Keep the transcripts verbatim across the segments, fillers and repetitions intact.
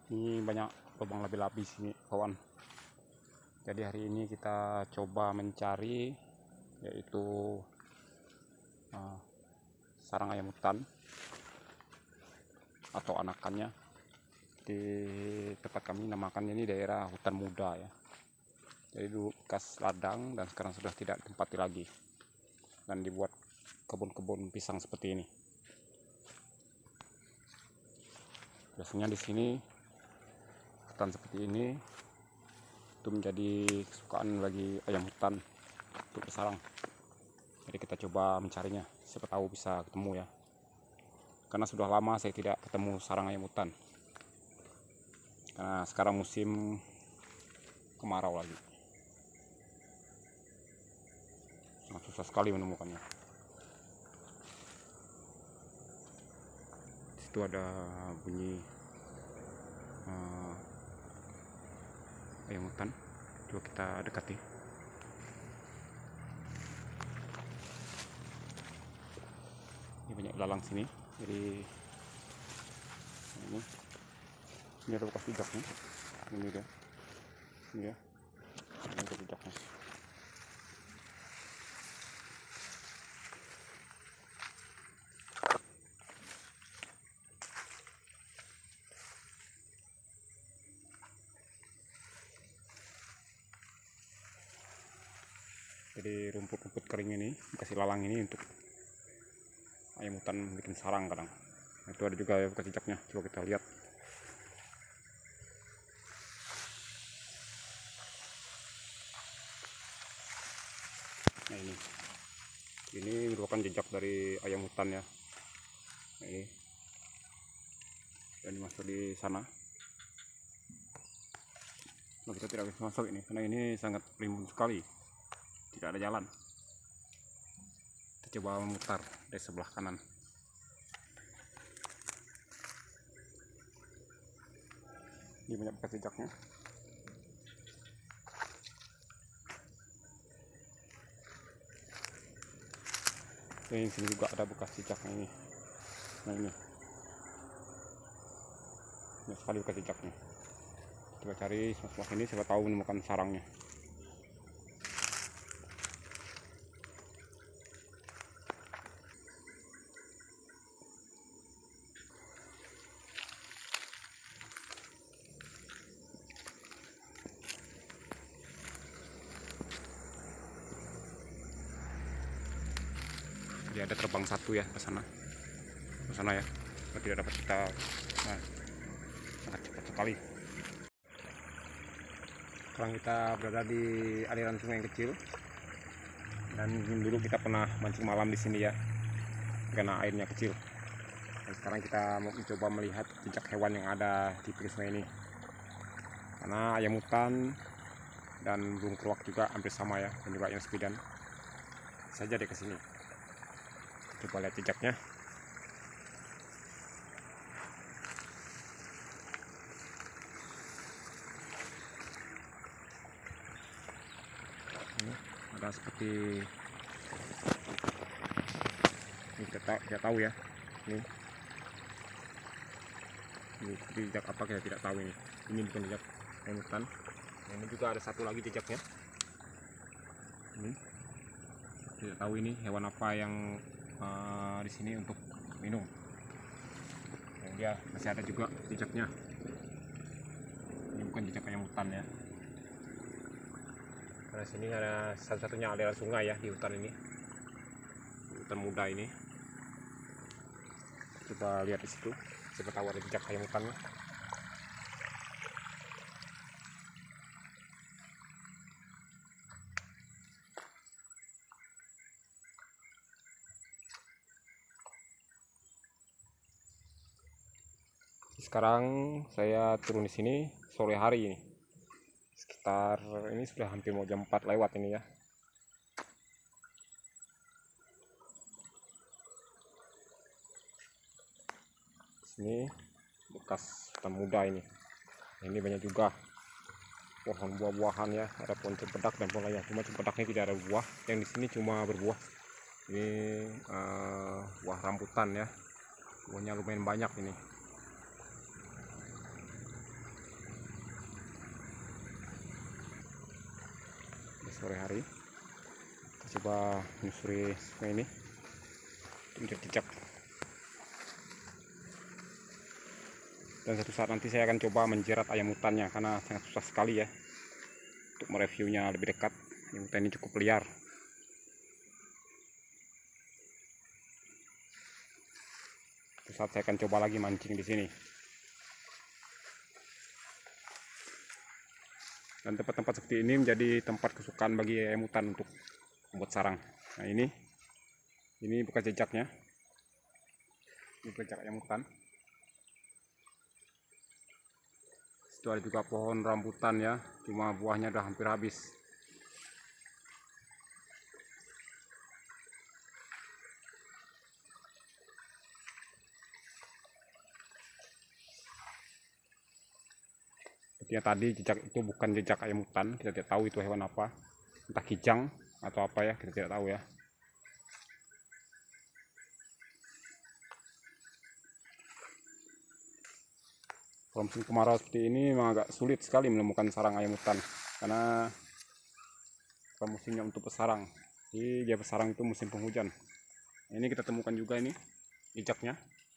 Ini banyak lubang labi-labi sini kawan. Jadi hari ini kita coba mencari yaitu uh, sarang ayam hutan atau anakannya. Di tempat kami namakannya ini daerah hutan muda ya. Jadi dulu bekas ladang dan sekarang sudah tidak ditempati lagi dan dibuat kebun-kebun pisang seperti ini. Biasanya di sini hutan seperti ini itu menjadi kesukaan bagi ayam hutan untuk bersarang. Jadi kita coba mencarinya, siapa tahu bisa ketemu ya. Karena sudah lama saya tidak ketemu sarang ayam hutan. Karena sekarang musim kemarau lagi. Sangat susah sekali menemukannya. Di situ ada bunyi uh, ayam hutan. Coba kita dekati. Ini banyak ilalang sini. Jadi ini ini ada bekas jejaknya. Ini dia. Ini ya. Ini ada jejaknya. Jadi rumput-rumput kering ini dikasih lalang ini untuk ayam hutan bikin sarang kadang. Nah, itu ada juga ya bekas jejaknya. Coba kita lihat. Nah ini, ini merupakan jejak dari ayam hutan ya. Nah, ini dan masuk di sana. Nah, kita tidak bisa masuk ini karena ini sangat rimbun sekali. Tidak ada jalan. Kita coba memutar dari sebelah kanan. Ini banyak bekas jejaknya. Ini sini juga ada bekas jejaknya ini. Nah ini, banyak sekali bekas jejaknya. Coba cari sebelah sini, siapa tahu menemukan sarangnya. Jadi ada terbang satu ya ke sana, ke sana ya. Kalau tidak dapat kita, nah, sangat cepat sekali. Sekarang kita berada di aliran sungai yang kecil, dan dulu kita pernah mancing malam di sini ya, karena airnya kecil. Dan sekarang kita mau mencoba melihat jejak hewan yang ada di pinggir sungai ini. Karena ayam hutan dan burung keruak juga hampir sama ya, dan juga ayam spidan. Saja deh ke sini. Coba lihat jejaknya. Ini ada seperti ini, kita tidak tahu ya. Ini, ini seperti jejak apa kita tidak tahu ini. Ini bukan jejak ayam hutan. Nah, ini juga ada satu lagi jejaknya. Ini tidak tahu ini hewan apa yang uh, di sini untuk minum. Dan dia masih ada juga jejaknya. Ini bukan jejak ayam hutan ya. Karena sini ada satu-satunya aliran sungai ya di hutan ini, di hutan muda ini. Coba lihat di situ, siapa tahu ada jejak ayam hutannya. Sekarang saya turun di sini sore hari ini. Sekitar ini sudah hampir mau jam empat lewat ini ya. Sini bekas hutan muda ini. Ini banyak juga pohon buah-buahan ya, ada pohon cempedak dan pohon lainnya. Cuma cempedaknya tidak ada buah, yang di sini cuma berbuah. Ini uh, buah rambutan ya, buahnya lumayan banyak ini. di sore hari. Kita coba menyusuri sungai ini untuk mencari jejak. Dan satu saat nanti saya akan coba menjerat ayam hutannya, karena sangat susah sekali ya untuk mereviewnya lebih dekat. Ayam hutan ini cukup liar. Satu saat saya akan coba lagi mancing di sini. Dan tempat-tempat seperti ini menjadi tempat kesukaan bagi ayam hutan untuk membuat sarang. Nah ini, ini bekas jejaknya. Ini jejak ayam hutan. Situ ada juga pohon rambutan ya, cuma buahnya udah hampir habis. Sepertinya tadi jejak itu bukan jejak ayam hutan, kita tidak tahu itu hewan apa, entah kijang atau apa ya, kita tidak tahu ya. Kalau musim kemarau seperti ini memang agak sulit sekali menemukan sarang ayam hutan, karena bukan musimnya untuk bersarang. Jadi dia bersarang itu musim penghujan. Nah, ini kita temukan juga ini jejaknya.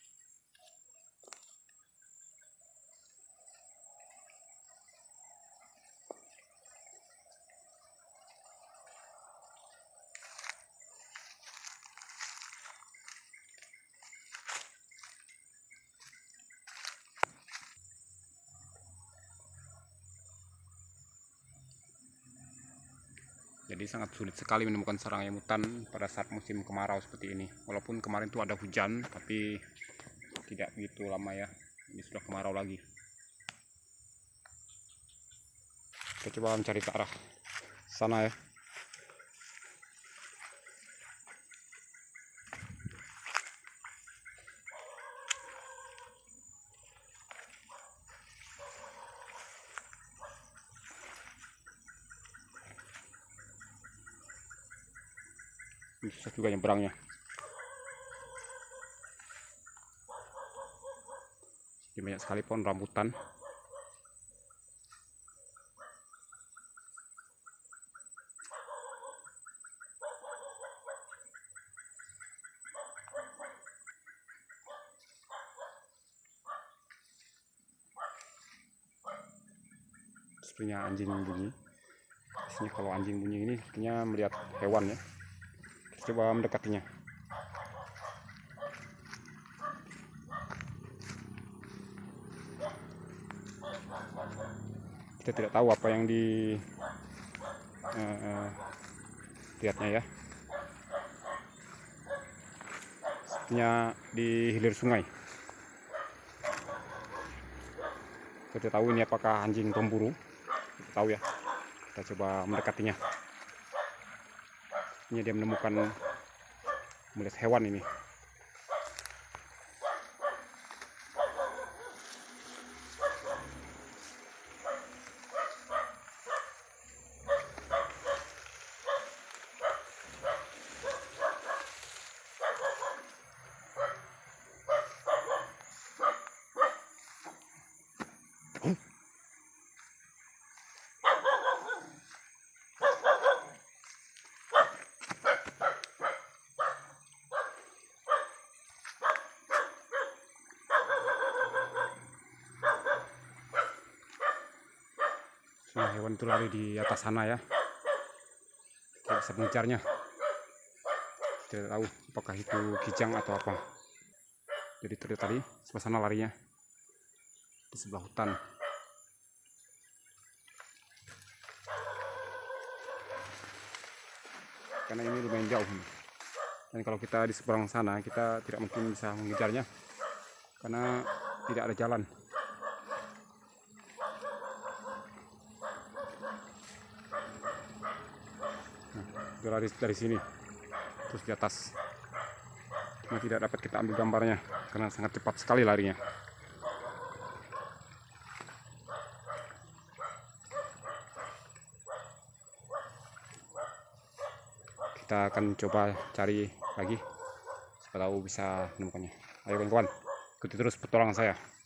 Jadi sangat sulit sekali menemukan sarang ayam hutan pada saat musim kemarau seperti ini. Walaupun kemarin itu ada hujan, tapi tidak begitu lama ya. Ini sudah kemarau lagi. Kita coba mencari ke arah sana ya. Ini susah juga nyebrangnya. Ini banyak sekali pohon rambutan. Sepertinya anjing bunyi. Biasanya kalau anjing bunyi ini sepertinya melihat hewan ya. Coba mendekatinya. Kita tidak tahu apa yang di uh, uh, lihatnya ya. Sepertinya di hilir sungai. Kita tidak tahu ini apakah anjing pemburu. Kita tahu ya. Kita coba mendekatinya. Ini dia menemukan melihat hewan ini. Nah, hewan itu lari di atas sana ya. Kita bisa mengejarnya. Tidak tahu apakah itu kijang atau apa. Jadi terlihat tadi sebelah sana larinya, di sebelah hutan. Karena ini lumayan jauh. Dan kalau kita di seberang sana, kita tidak mungkin bisa mengejarnya, karena tidak ada jalan. Dia lari dari sini terus di atas, cuma tidak dapat kita ambil gambarnya karena sangat cepat sekali larinya. Kita akan coba cari lagi, siapa tahu bisa menemukannya. Ayo kawan-kawan, ikuti terus petualangan saya.